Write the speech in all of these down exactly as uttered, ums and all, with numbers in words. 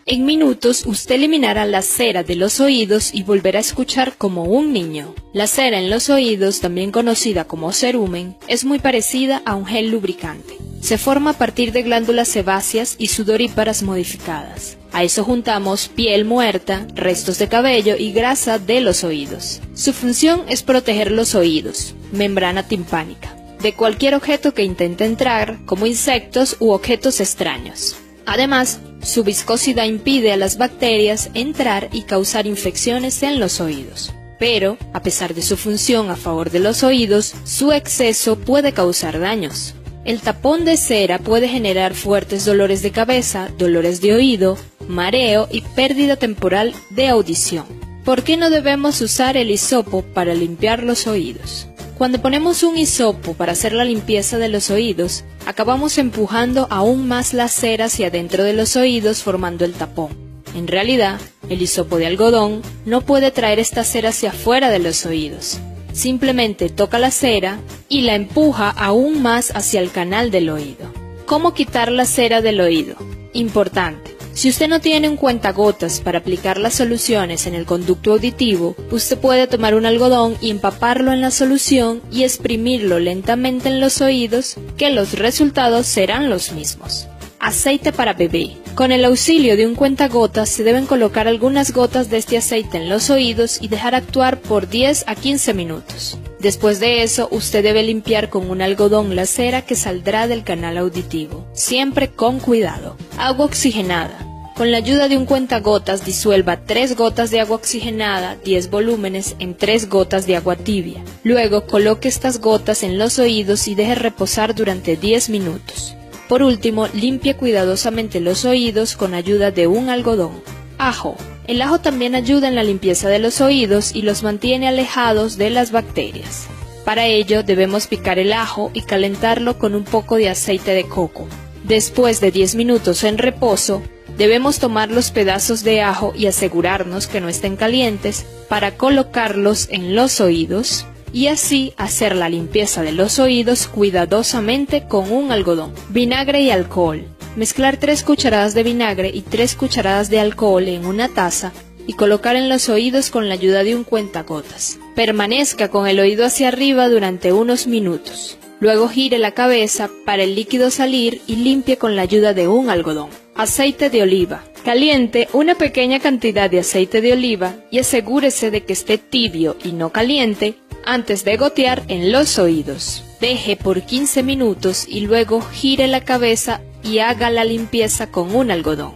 En minutos usted eliminará la cera de los oídos y volverá a escuchar como un niño. La cera en los oídos, también conocida como cerumen, es muy parecida a un gel lubricante. Se forma a partir de glándulas sebáceas y sudoríparas modificadas. A eso juntamos piel muerta, restos de cabello y grasa de los oídos. Su función es proteger los oídos, membrana timpánica, de cualquier objeto que intente entrar, como insectos u objetos extraños. Además, su viscosidad impide a las bacterias entrar y causar infecciones en los oídos. Pero, a pesar de su función a favor de los oídos, su exceso puede causar daños. El tapón de cera puede generar fuertes dolores de cabeza, dolores de oído, mareo y pérdida temporal de audición. ¿Por qué no debemos usar el hisopo para limpiar los oídos? Cuando ponemos un hisopo para hacer la limpieza de los oídos, acabamos empujando aún más la cera hacia dentro de los oídos formando el tapón. En realidad, el hisopo de algodón no puede traer esta cera hacia afuera de los oídos. Simplemente toca la cera y la empuja aún más hacia el canal del oído. ¿Cómo quitar la cera del oído? Importante. Si usted no tiene un cuentagotas para aplicar las soluciones en el conducto auditivo, usted puede tomar un algodón y empaparlo en la solución y exprimirlo lentamente en los oídos, que los resultados serán los mismos. Aceite para bebé. Con el auxilio de un cuentagotas se deben colocar algunas gotas de este aceite en los oídos y dejar actuar por diez a quince minutos. Después de eso, usted debe limpiar con un algodón la cera que saldrá del canal auditivo, siempre con cuidado. Agua oxigenada. Con la ayuda de un cuentagotas disuelva tres gotas de agua oxigenada, diez volúmenes, en tres gotas de agua tibia. Luego coloque estas gotas en los oídos y deje reposar durante diez minutos. Por último, limpie cuidadosamente los oídos con ayuda de un algodón. Ajo. El ajo también ayuda en la limpieza de los oídos y los mantiene alejados de las bacterias. Para ello debemos picar el ajo y calentarlo con un poco de aceite de coco. Después de diez minutos en reposo, debemos tomar los pedazos de ajo y asegurarnos que no estén calientes para colocarlos en los oídos y así hacer la limpieza de los oídos cuidadosamente con un algodón. Vinagre y alcohol. Mezclar tres cucharadas de vinagre y tres cucharadas de alcohol en una taza y colocar en los oídos con la ayuda de un cuentagotas. Permanezca con el oído hacia arriba durante unos minutos. Luego gire la cabeza para el líquido salir y limpie con la ayuda de un algodón. Aceite de oliva. Caliente una pequeña cantidad de aceite de oliva y asegúrese de que esté tibio y no caliente antes de gotear en los oídos. Deje por quince minutos y luego gire la cabeza y haga la limpieza con un algodón.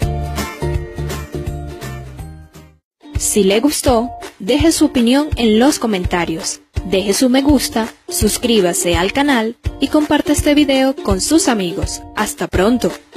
Si le gustó, deje su opinión en los comentarios, deje su me gusta, suscríbase al canal y comparte este video con sus amigos. ¡Hasta pronto!